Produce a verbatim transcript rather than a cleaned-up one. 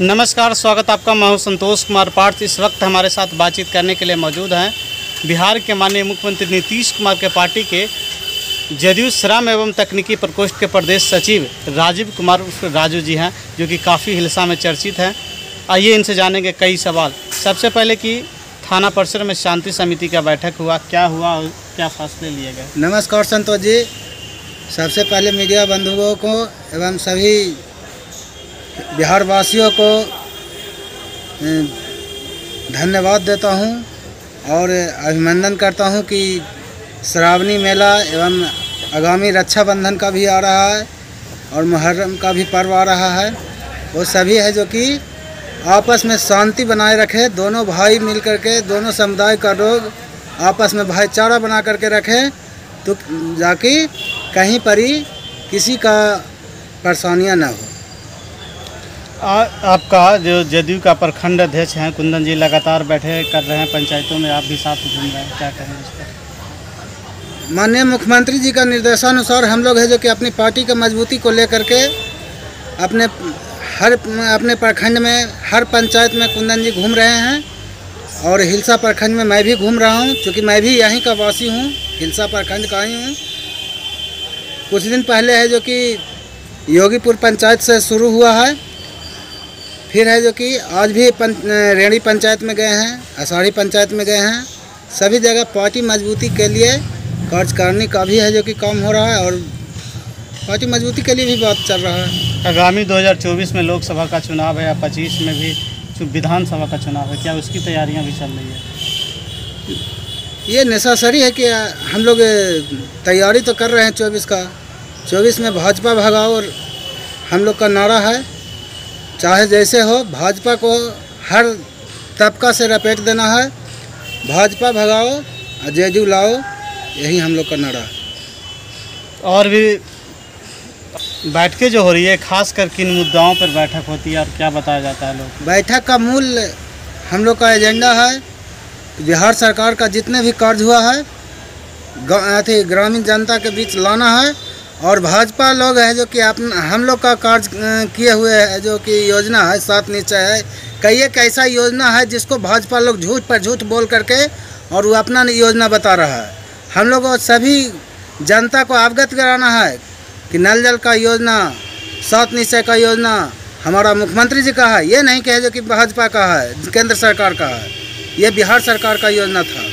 नमस्कार, स्वागत आपका। मैं हूं संतोष कुमार पार्थ। इस वक्त हमारे साथ बातचीत करने के लिए मौजूद हैं बिहार के माननीय मुख्यमंत्री नीतीश कुमार के पार्टी के जदयू श्रम एवं तकनीकी प्रकोष्ठ के प्रदेश सचिव राजीव कुमार राजू जी हैं, जो कि काफ़ी हिलसा में चर्चित हैं। आइए इनसे जानेंगे कई सवाल। सबसे पहले कि थाना परिसर में शांति समिति का बैठक हुआ, क्या हुआ और क्या फैसले लिए गए? नमस्कार संतोष जी। सबसे पहले मीडिया बंधुओं को एवं सभी बिहार वासियों को धन्यवाद देता हूं और अभिनंदन करता हूं कि श्रावणी मेला एवं आगामी रक्षाबंधन का भी आ रहा है और मुहर्रम का भी पर्व आ रहा है। वो सभी है जो कि आपस में शांति बनाए रखे, दोनों भाई मिल करके, दोनों समुदाय का लोग आपस में भाईचारा बना करके रखें, तो जाकि कहीं पर ही किसी का परेशानियां न हो। आ, आपका जो जदयू का प्रखंड अध्यक्ष हैं कुंदन जी, लगातार बैठे कर रहे हैं पंचायतों में, आप भी साथ घूम रहे हैं, क्या कहेंगे इस पर? माननीय मुख्यमंत्री जी का निर्देशानुसार हम लोग है जो कि अपनी पार्टी की मजबूती को लेकर के अपने हर अपने प्रखंड में हर पंचायत में कुंदन जी घूम रहे हैं और हिलसा प्रखंड में मैं भी घूम रहा हूं, क्योंकि मैं भी यहीं का वासी हूं, हिलसा प्रखंड का ही हूं। कुछ दिन पहले है जो कि योगीपुर पंचायत से शुरू हुआ है, फिर है जो कि आज भी पं, रेणी पंचायत में गए हैं, आषाढ़ी पंचायत में गए हैं। सभी जगह पार्टी मजबूती के लिए कार्यकारिणी का भी है जो कि काम हो रहा है और पार्टी मजबूती के लिए भी बात चल रहा है। आगामी दो हज़ार चौबीस में लोकसभा का चुनाव है या पच्चीस में भी विधानसभा का चुनाव है, क्या उसकी तैयारियां भी चल रही है? ये नेसेसरी है कि हम लोग तैयारी तो कर रहे हैं। चौबीस का चौबीस में भाजपा भगाओ और हम लोग का नारा है, चाहे जैसे हो भाजपा को हर तबका से रपेट देना है। भाजपा भगाओ और जदयू लाओ, यही हम लोग का नारा है। और भी बैठकें जो हो रही है, खास कर किन मुद्दाओं पर बैठक होती है और क्या बताया जाता है? लोग बैठक का मूल हम लोग का एजेंडा है बिहार सरकार का जितने भी कार्य हुआ है अथी ग्रामीण जनता के बीच लाना है और भाजपा लोग है जो कि हम लोग का कार्य किए हुए है जो कि योजना है, सात निश्चय है, कई एक ऐसा योजना है जिसको भाजपा लोग झूठ पर झूठ बोल करके और वो अपना योजना बता रहा है। हम लोग को सभी जनता को अवगत कराना है कि नल जल का योजना, सात निश्चय का योजना हमारा मुख्यमंत्री जी का है, ये नहीं कहे जो कि भाजपा का है, केंद्र सरकार का है, ये बिहार सरकार का योजना था।